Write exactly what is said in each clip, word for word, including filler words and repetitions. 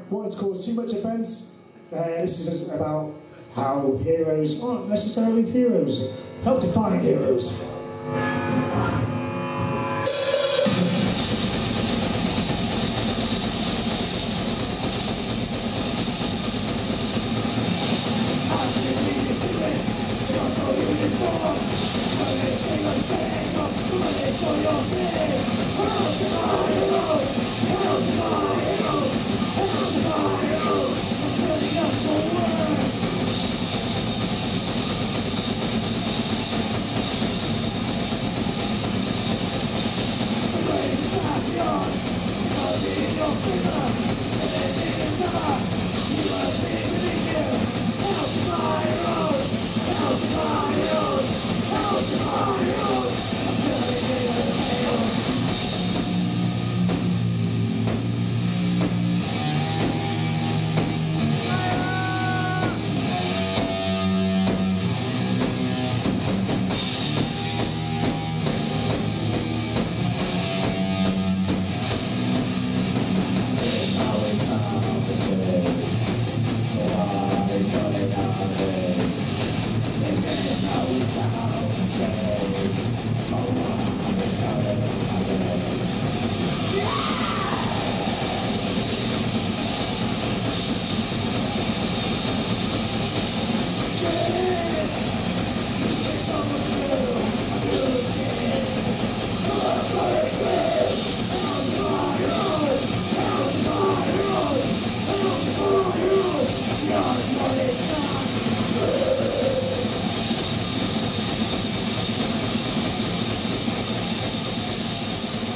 wanting to cause too much offence. Uh, this is about how heroes aren't necessarily heroes. Help define heroes.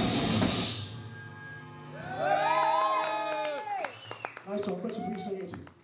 Nice one, much appreciated.